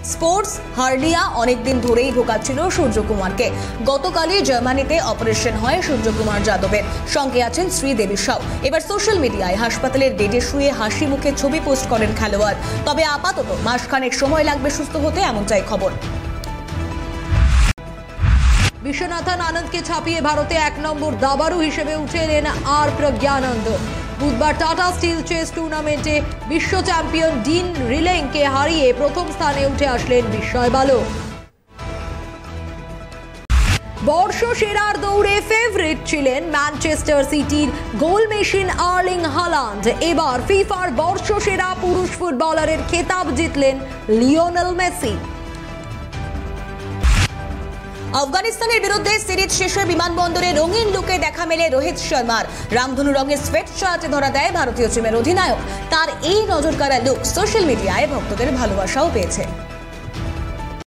Sports hernia অনেকদিন ধরেই ভোগাচ্ছিল সূর্যকুমারকে। গতকালই জার্মানিতে অপারেশন হয় সূর্যকুমার যাদবের। সঙ্গে আছেন শ্রীদেবী সাউ। এবার সোশ্যাল মিডিয়ায় হাসপাতালের বেডে শুয়ে হাসি মুখে ছবি পোস্ট করেন খেলোয়াড়। তবে আপাতত মাসখানেক সময় লাগবে সুস্থ হতে, এমনটাই খবর। বিশ্বনাথন আনন্দকে ছাপিয়ে ভারতে 1 নম্বর দাবাড়ু হিসেবে উঠে এলেন আর প্রজ্ঞানন্দ। বুধবার টাটা স্টিল চেস টুর্নামেন্টে বিশ্ব চ্যাম্পিয়ন ডিন রিলেংকে হারিয়ে প্রথম স্থানে উঠে আসলেন বিস্ময় বালক। বর্ষসেরার দৌড়ে ফেভারিট ছিলেন ম্যানচেস্টার সিটির গোল মেশিন আর্লিং হাল্যান্ড। এবার ফিফার বর্ষসেরা পুরুষ ফুটবলারের খেতাব জিতলেন লিওনেল মেসি। আফগানিস্তানের বিরুদ্ধে সিরিজ শেষে বিমানবন্দরে রঙিন লুকে দেখা মেলে রোহিত শর্মার। রামধনু রঙের সোয়েট শার্টে ধরা দেয় ভারতীয় টিমের অধিনায়ক। তার এই নজরকাড়া লুক সোশ্যাল মিডিয়ায় ভক্তদের ভালোবাসাও পেয়েছে।